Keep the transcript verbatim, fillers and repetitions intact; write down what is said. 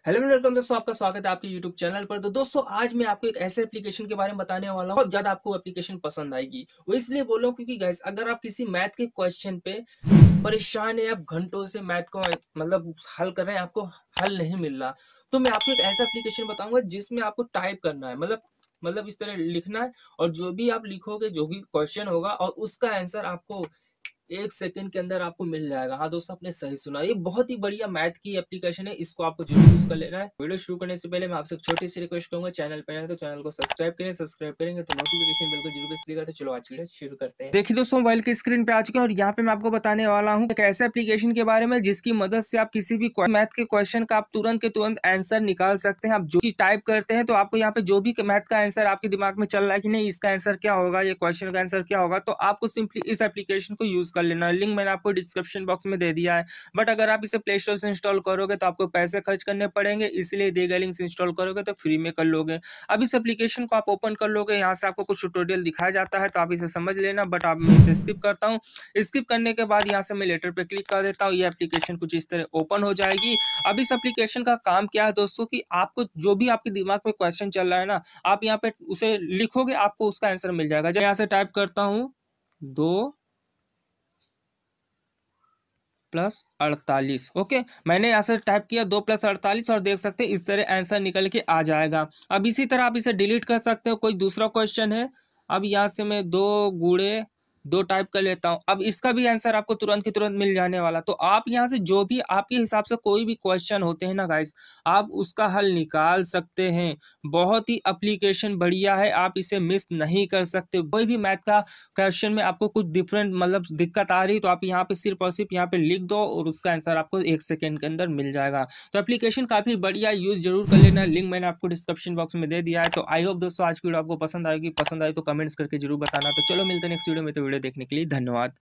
Hello welcome दोस्तों, आपका स्वागत है आपके यूट्यूब चैनल पर। तो दोस्तों आज मैं आपको एक ऐसे एप्लीकेशन के बारे में बताने वाला हूँ, बहुत ज़्यादा आपको एप्लीकेशन पसंद आएगी। वो इसलिए बोल रहा हूँ क्योंकि गाइस अगर आप किसी मैथ के क्वेश्चन पे परेशान है, आप घंटों से मैथ को मतलब हल कर रहे हैं, आपको हल नहीं मिल रहा, तो मैं आपको एक ऐसा एप्लीकेशन बताऊंगा जिसमें आपको टाइप करना है, मतलब मतलब इस तरह लिखना है और जो भी आप लिखोगे, जो भी क्वेश्चन होगा और उसका आंसर आपको एक सेकंड के अंदर आपको मिल जाएगा। हाँ दोस्तों, आपने सही सुना। ये बहुत ही बढ़िया मैथ की एप्लीकेशन है, इसको आपको जरूर यूज़ कर लेना है। वीडियो शुरू करने से पहले मैं आपसे एक छोटी सी रिक्वेस्ट करूंगा, चैनल पे नए हैं तो चैनल को सब्सक्राइब करें, सब्सक्राइब करेंगे तो नोटिफिकेशन बिल को जरूर प्रेस करें। तो चलो आज की वीडियो शुरू करते हैं। देखिए दोस्तों, मोबाइल की स्क्रीन पे आ चुके हैं और यहाँ पे मैं आपको बताने वाला हूँ एक ऐसे एप्लीकेशन के बारे में जिसकी मदद से आप किसी भी मैथ के क्वेश्चन का आप तुरंत के तुरंत आंसर निकाल सकते हैं। आप जो भी टाइप करते हैं तो आपको यहाँ पे जो भी मैथ का आंसर आपके दिमाग में चल रहा है कि नहीं इसका आंसर क्या होगा, ये क्वेश्चन का आंसर क्या होगा, तो आपको सिंपली इस एप्लीकेशन को यूज कर लेना है। लिंक मैंने आपको डिस्क्रिप्शन बॉक्स में दे दिया है। बट अगर आप इसे प्ले स्टोर से इंस्टॉल करोगे तो आपको पैसे खर्च करने पड़ेंगे, इसलिए दिए गए लिंक से इंस्टॉल करोगे तो फ्री में कर लोगे। अब इस एप्लीकेशन को आप ओपन कर लोगे, यहाँ से आपको कुछ ट्यूटोरियल दिखाया जाता है तो आप इसे समझ लेना, बट आप मैं इसे स्किप करता हूँ। स्किप करने के बाद यहाँ से मैं लेटर पे क्लिक कर देता हूँ, ये एप्लीकेशन कुछ इस तरह ओपन हो जाएगी। अब इस एप्लीकेशन का काम क्या है दोस्तों कि आपको जो भी आपके दिमाग में क्वेश्चन चल रहा है ना, आप यहाँ पे उसे लिखोगे, आपको उसका आंसर मिल जाएगा। जब यहाँ से टाइप करता हूँ दो प्लस अड़तालीस, ओके, मैंने यहाँ से टाइप किया दो प्लस अड़तालीस और देख सकते हैं इस तरह आंसर निकल के आ जाएगा। अब इसी तरह आप इसे डिलीट कर सकते हो, कोई दूसरा क्वेश्चन है। अब यहाँ से मैं दो गुणे दो टाइप कर लेता हूँ, अब इसका भी आंसर आपको तुरंत की तुरंत मिल जाने वाला। तो आप यहाँ से जो भी आपके हिसाब से कोई भी क्वेश्चन होते हैं ना गाइस, आप उसका हल निकाल सकते हैं। बहुत ही एप्लीकेशन बढ़िया है, आप इसे मिस नहीं कर सकते। कोई भी मैथ का क्वेश्चन में आपको कुछ डिफरेंट मतलब दिक्कत आ रही तो आप यहाँ पे सिर्फ और सिर्फ यहाँ पे लिख दो और उसका आंसर आपको एक सेकेंड के अंदर मिल जाएगा। तो एप्लीकेशन काफी बढ़िया, यूज जरूर कर लेना। लिंक मैंने आपको डिस्क्रिप्शन बॉक्स में दे दिया है। तो आई होप दोस्तों आज की वीडियो आपको पसंद आएगी, पसंद आए तो कमेंट्स करके जरूर बताना। तो चलो मिलते हैं नेक्स्ट वीडियो में। तो वीडियो देखने के लिए धन्यवाद।